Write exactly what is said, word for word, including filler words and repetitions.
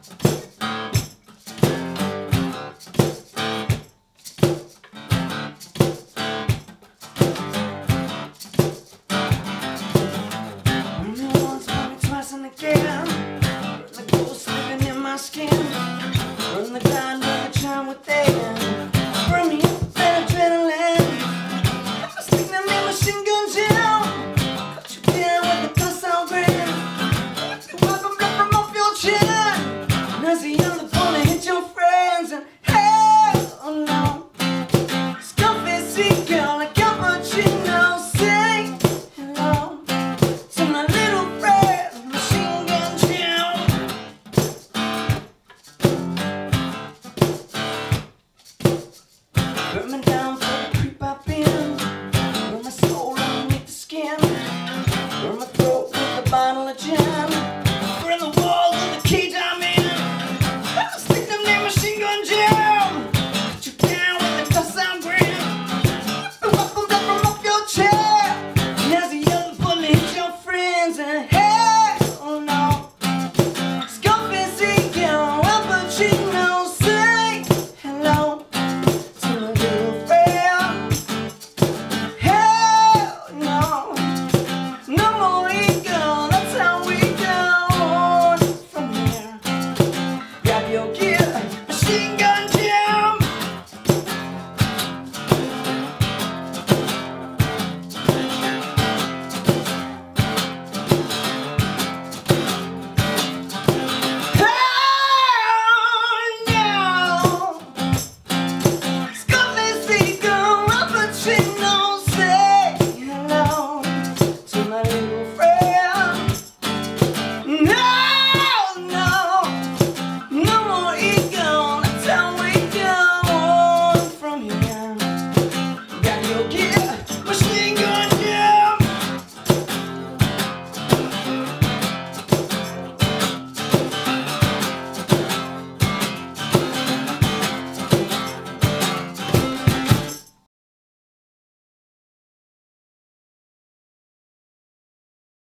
Run the grind, run the charm with them. Burn me up that adrenaline. Stick them in machine guns down. Cut you down with the dust all grand. Wipe them blood from off your chin. And as the other wanna hit your friends. And hell no. Stuffy sea girl, a cappuccino. Say hello to my little friend, machine gun Jim. Put me down for the creep I've been. Burn my soul underneath the skin. Burn my throat with a bottle of gin.